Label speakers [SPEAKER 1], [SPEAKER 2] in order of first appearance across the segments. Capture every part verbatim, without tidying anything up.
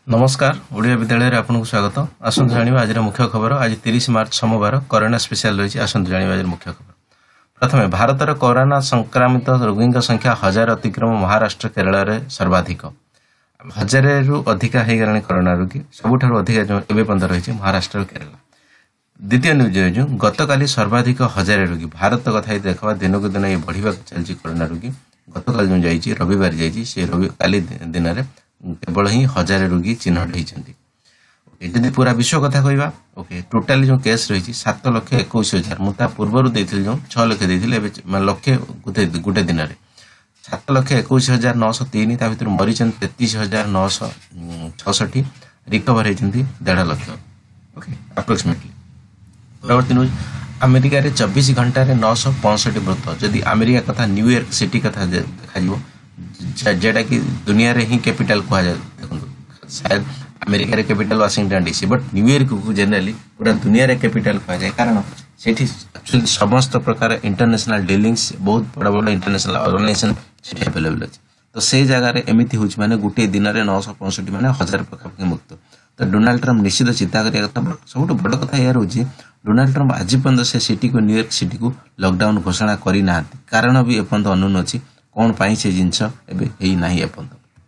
[SPEAKER 1] नमस्कार ओडिया विद्यालय आपको स्वागत। आसतु जानिबा आज मुख्य खबर। आज तीस मार्च सोमवार कोरोना स्पेशल रही। आसतु जानिबा आज मुख्य खबर। प्रथमे भारतर कोरोना संक्रमित रोगी संख्या हजार अतिक्रम। महाराष्ट्र केरल में सर्वाधिक हजार रु अधिका हो गला कोरोना रोगी। सबुठ अधिक एवं रही महाराष्ट्र केरल। द्वितीय न्यूज गतकाली सर्वाधिक हजार रोगी भारत कथा देखा दिन को दिन ये बढ़ा चलती कोरोना रोगी। गतकाल जो जाइए रविवार जाइए से रवि काली दिन में केवल ही हजार रोगी चिन्हट होती। जदि पूरा विश्व कथा कहवा ओके टोटाली जो केस रही सात लक्ष एक हजार मुझे पूर्वर देती जो छः लक्ष देते लक्षे गोटे गोटे दिन में सात लक्ष एक हजार नौश तीन भर मरी तेतीस हजार नौश छठी रिकवर होती देढ़ लक्ष ओके अप्रोक्सीमेटली। परवर्ती न्यूज अमेरिका रे चौबीस घंटा रे नौश पैंसठ मृत। जदि अमेरिका कथा न्यूयॉर्क सिटी कथा देखा जेटा कि दुनिया रे ही कैपिटल कहा जाए। देखो शायद अमेरिका रे capital Washington DC but New York को जनरली पूरा दुनिया रे कैपिटल कहा जाए कारण सेठी एक्चुअली समस्त प्रकार इंटरनेशनल डीलिंग्स बहुत बड़ा बड़ा इंटरनेशनल ऑर्गेनाइजेशन सेठी अवेलेबल अछि। तो से जगह रे एमिति होछ माने गोटे दिन रे नौ सौ पैंसठ माने हजार पाखापाखि मुक्त। तो डोनाल्ड ट्रम्प निश्चित चिंता करिया कथा। सबुठ बड़ कथा यार होछि डोनाल्ड ट्रम्प आज पर्यंत से सिटी को न्यूयॉर्क सिटी को लॉकडाउन घोषणा करी नाहंती। कारण भी एपर्यंत अनून अछि कौन पाई से जिनस एबे हेई नाही एपर्यंत।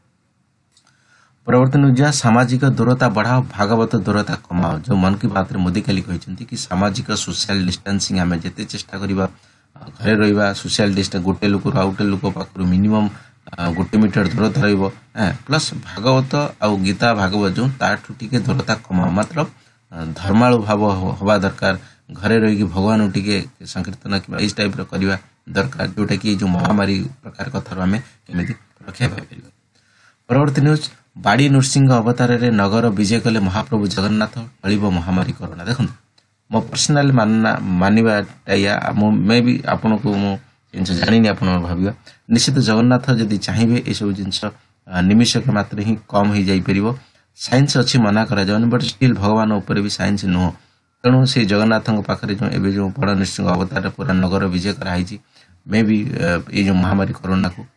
[SPEAKER 1] परवर्ती न्यूज सामाजिक दूरता बढ़ाओ भागवत दूरता कमाओ। जो मन की बात रे मोदी काली कहते कि सामाजिक सोशल डिस्टेंसिंग आम जिते चेष्टा करवा घरे रहा सोशल डिस्टेंस गोटे लोक आउ गोटे लोक पाखर मिनिमम गोटे मीटर दूरता रहिबो प्लस भागवत आउ गीता भागवत जो ताठू टिके दूरता कमाओ मात्र धर्मालु भाव हवा दरकार। घरे रही भगवान टिके संकीर्तन कि इस टाइप करवा दरकार जोटा कि जो महामारी प्रकार कथार आम केमी रक्षा पाई। परवर्ती न्यूज बाड़ी नृसिंह अवतार रे नगर विजय कले महाप्रभु जगन्नाथ टलिब महामारी कोरोना। देखो मो पर्सनाल मानना मानवाटा या मे भी आपन को मो जिन जानी आप भाव निश्चित जगन्नाथ जदि चाहिए ये सब जिन निमिषक मात्र ही कम हो जापर। साइंस अच्छी मना करा जाउनी बट स्टिल भगवान उपर भी साइंस नुह तेणु से जगन्नाथ पाखे जो एवं जो बड़ नृसिंह अवतार पूरा नगर विजय कराई मे भी ये जो महामारी कोरोना को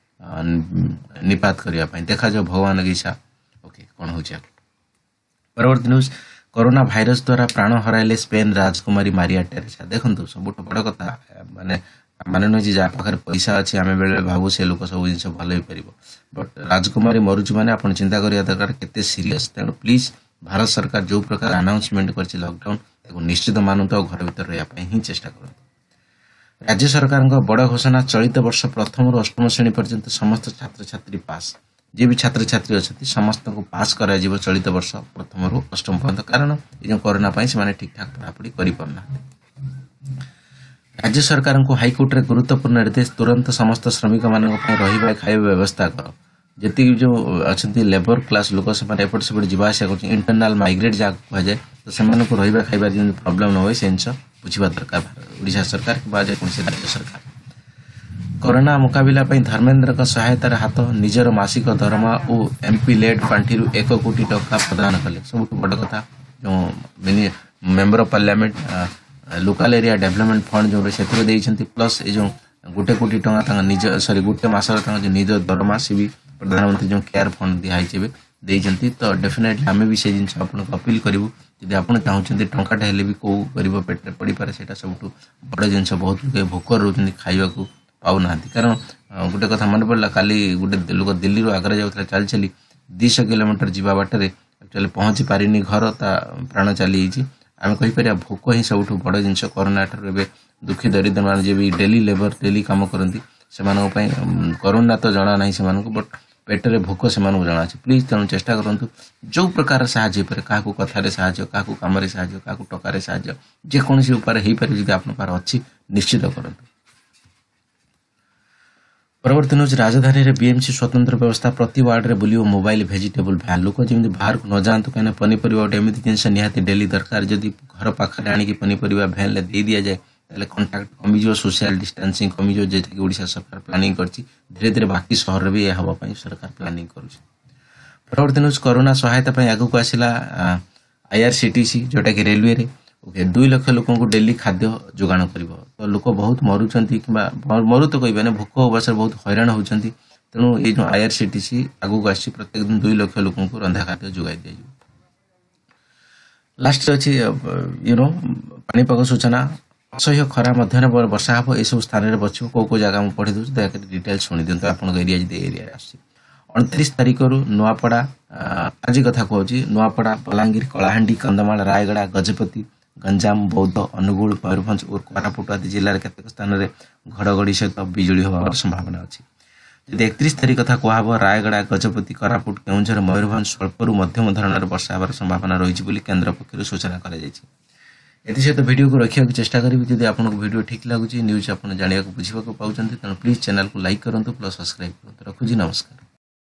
[SPEAKER 1] निपात करने देखा जाओ भगवान की इच्छा ओके कौन हो। परवर्ती न्यूज कोरोना भाइरस द्वारा प्राण हराइले स्पेन राजकुमारी मारिया टेरेसा। देखो सबुठ बड़ कथा माने माने नुह जहाँ पाखे पैसा अच्छी आम बेले भावु से लोक सब जिन भल हो पार बट राजकुमारी मरुची मैंने आप चिंता करिया दरकार केते सीरियस। तेणु प्लीज भारत सरकार जो प्रकार अनाउंसमेंट कर लॉकडाउन निश्चित मानतु और घर भर रही ही चेष्टा करूँ। राज्य सरकार बड़ घोषणा चलित वर्ष प्रथम रु अष्टम श्रेणी पर्यंत समस्त छात्र छात्री पास। जी भी छात्र छात्री अच्छा समस्त को पास करा चलित वर्ष प्रथम रु अष्टम पर्यंत कारण ये कोरोना से ठीक ठाक पढ़ापढ़ी करना। राज्य सरकार को हाईकोर्ट रे गुरुत्वपूर्ण निर्देश तुरंत समस्त श्रमिक मान रही खाଇବା व्यवस्था कर। जी जो अच्छा लेबर क्लास लोक से एपट सेपट जावास कर इंटरनाल माइग्रेट जहाँ कह जाए तो से रहा खाइबार जो प्रोब्लेम न हो से जिन बुझा दरकार ओडिशा सरकार कि राज्य सरकार। कोरोना मुकाबला धर्मेन्द्र का सहायतार हाथ निजर मासिक दरमा और एमपी लेड पांठि एक कोटी टका प्रदान कले। सब बड़ कथा जो मिनी member of parliament local area development fund जो से प्लस ये जो गोटे कोटी टका निज सॉरी गोटे मसर निज दरमा से भी प्रधानमंत्री जो केयर फंड दिखाई देते तो डेफिनेटली आम भी से जिन आपको अपील करूँ जब आप चाहते टाटा हेल्ले भी कौ गरीब पेट पड़ पारे से सब बड़ जिन बहुत लोग भोक रोच खावा पाऊना कारण गोटे कथा मन पड़ा काली गोटे लोक दिल्ली रू आग्रा जाऊला चली चली दुईश किलोमीटर जावा बाटर एक्चुअली पहुँची पारिनी घर ता प्राण चली आम कहीपर भोक ही सब बड़ जिन कोरोना ठार दुखी दरिद्र मान जी भी डेली लेबर डेली कम करती से कोरोना तो जना ना से बट पेटरे भोक से जना अच्छे। प्लीज तेणु चेष्टा करूँ जो प्रकार साहय क्या कथार साहय क्या कम साहय क्या टकर साहय जेकोसी उपाय हो पारे जब आप अच्छी निश्चित करूँ। परवर्ती न्यूज राजधानी रे बीएमसी स्वतंत्र व्यवस्था प्रति वार्ड रे बुलियो मोबाइल भेजिटेबल भ्यान लोक जमी बाहर को न जातु कहीं पनीपरिया गोटे एमती जिनस निहाती डेली दरकार जदि घर पाखे आनिकी पनीपरिया भ्यान ले दे दिया जाए ताले कंटाक्ट कमिजो सोशल डिस्टेंसिंग कमिजो जेटा कि ओडिशा सरकार प्लानिंग करछि धीरे धीरे बाकी शहर भी यह हवा सरकार प्लानिंग करुछि। परवर्ती न्यूज कोरोना सहायता आगू को आसला आईआरसीटीसी जोटा कि रेलवे रे ओके दुई लक्ष लोक डेली खाद्य जोगाण कर तो लोक बहुत मरुंच कि मरु तो कह भोक अवसर बहुत हैरान होती तेणु ये जो आईआरसीटीसी आगू आसी प्रत्येक दिन दुई लक्ष लोक रंधा खाद्य जोगाई दि लास्ट अच्छी यू नो पाणीपाग सूचना असह्य खरा मध्याह्न वर्षा हम यू स्थान में बच कौ कौ जगह मुझे पढ़ी दूसरी दयाक डिटेल शुणी दिखाते आप एरिया जब एरिया अणतीस तारीख रु नुआपड़ा आज कथा कहूँ नुआपड़ा बलांगीर कलाहांडी कंधमाल रायगड़ा गजपति गंजाम बौद्ध अनुगुल मयूरभंज और कोरापुट आदि जिले में केतेक स्थान में घड़घड़ी सहित बिजुली होवार संभावना अच्छी जब एकतीस तारीख कथा कहब रायगड़ा गजपति कोरापुट केउंझर मयूरभंज स्वल्परू मध्यम धरणर वर्षा होवार संभावना रही केन्द्र पक्षर सूचना कर वीडियो को रखा चेष्टा करी जब आपको वीडियो ठीक लगुच न्यूज आप जानवा बुझा पाँच तेणु प्लीज चैनल को लाइक करूँ प्लस सब्सक्राइब करूँ रखुची नमस्कार।